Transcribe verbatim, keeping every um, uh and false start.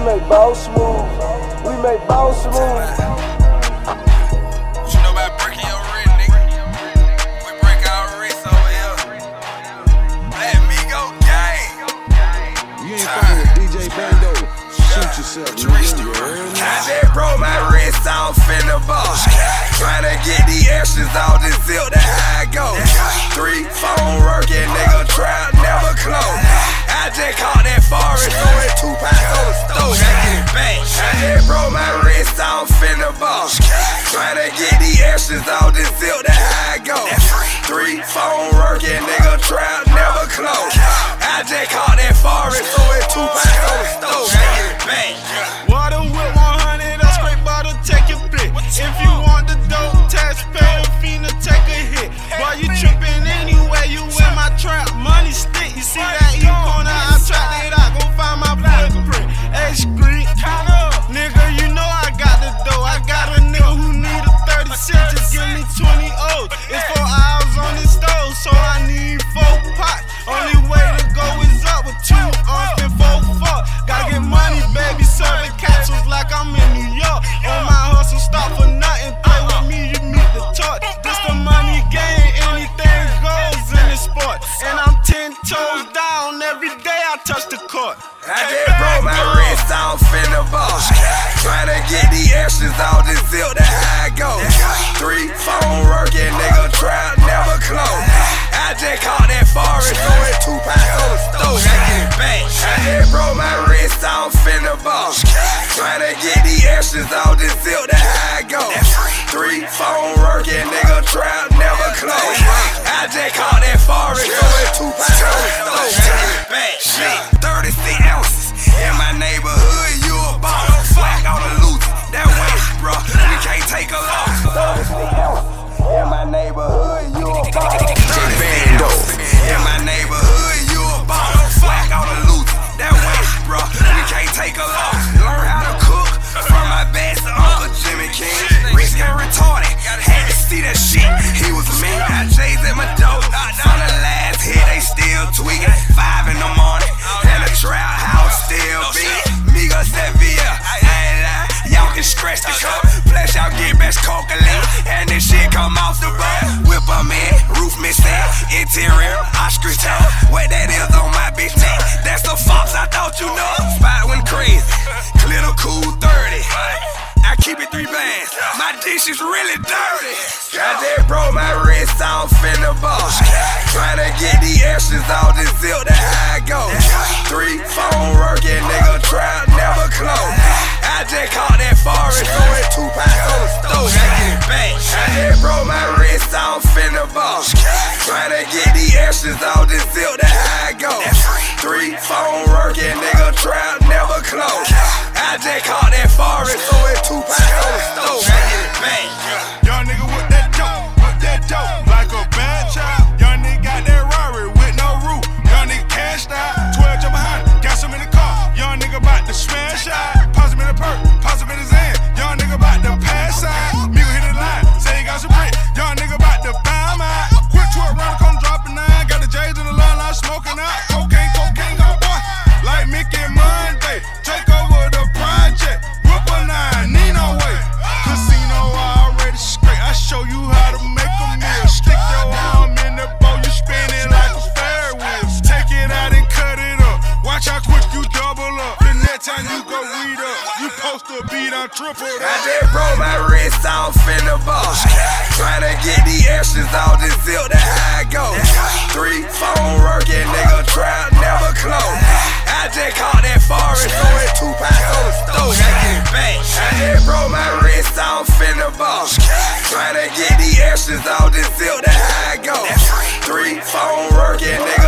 make boss moves. We make boss moves. What you know about breaking your wrist, nigga? We break our wrists over here. Let me go gang. You ain't fucking with D J Bando. Shoot yourself, nigga. I just broke my wrist off in the ball. Tryna get the ashes off this zip, that's how I go. Three phone working, nigga, trap never close. I just caught that forest, throw it two packs on the stove. I get it back. I just broke my wrist off in the ball. Tryna get the ashes off this zip, that's how I go. Three phone working, nigga, trap never close. I just caught that forest, throw it two packs on the stove. I get it back. Water with one hundred, a straight bottle, take your pick. If you want the dope, taxpayer, finna take a hit. While you trippin' anyway, you in my trap, money stick. You see that E corner, I tracked it out, go find my footprint. H Street, nigga, you know I got the dough. I got a nigga who need a thirty-six, just give me twenty O's. It's four hours on this stove, so I need four pots. Only way to go is up with two arms and four fuck. Gotta get money, baby, serving capsules like I'm in New York. On my hustle, stop for nothing, play with me, you meet the torch. This the money game, anything goes in this sport. And I'm ten toes down, every day I touch the court. I just broke my wrist off in the ball. Tryna get the ashes off this zip, that's how I go. Three phone working, nigga, trap never close. I just caught that forest, throw it two packs on the stove. I get it back. I just broke my wrist off in the ball. Tryna get the ashes off this zip, that's how I go. Three phone working, nigga, trap never close. I just caught that forest, throw it two packs on the stove. I get it back. Shit, thirty-six ounces in my neighborhood, you a boss. Slack on the loose, that way, bro. We can't take a loss. thirty-six ounces in my neighborhood, you a boss. thirty-six ounces in my neighborhood, you a boss. Slack on the loose, that way, bro. We can't take a loss. Learn how to cook from my best Uncle Jimmy King. Rich and retarded, had to see that shit. He was mean. I chased at my dope. On the last hit, they still tweaking. Five in the morning, and the trap house still beat. Migo Sevilla, I ain't lying. Y'all can scratch the cup. Flesh out, get best cocaine. And this shit come off the butt. Whip them in, roof missing. Interior, ostrich tail. What that is on my bitch neck. That's the fox, I thought you know. Spot went crazy. Clear the cool thirty. I keep it three bands. My dish is really dirty. I just broke my wrist off in the ball. Tryna get the ashes off this zip, that's how I go. Three phone working, nigga, trap never close. I just caught that forest, throw it two packs on the stove. I get it back. I just broke my wrist off in the ball. Tryna get the ashes off this zip, that's how I go. Three phone working, nigga, trap never close. I just caught that forest, throw it two packs on the stove. I get it back. Young nigga with that dope, with that dope, like a bad child. Young nigga got that Rari with no roof. Young nigga cashed out, twelve jump behind, got some in the car. Young nigga about to smash out, pause him in the perk, pause him in his hand. Young nigga about to pass out, Migo hit the line, say he got some brick. Young nigga about to find out, quick twerk round, come dropping nine. Got the J's in the line, I'm smoking out. Cocaine, cocaine, go boy, like Mickey Monday. Take over the project, whip a nine, need no way. Casino already straight, I show you how to make a meal. Stick your arm in the bowl, you spin it like a fair wheel. Take it out and cut it up, watch how quick you double up. The next time you go read up, you post a beat on triple up. I just broke my wrist off in the ball. Tryna get the ashes off this zip, that's how I go. Three phone working, nigga, trap never close. I just caught that forest, throw it two packs on the stove. I get it back. I just broke my wrist off in the ball. Tryna get the ashes off this zip, that's how I go. Three phone working, nigga.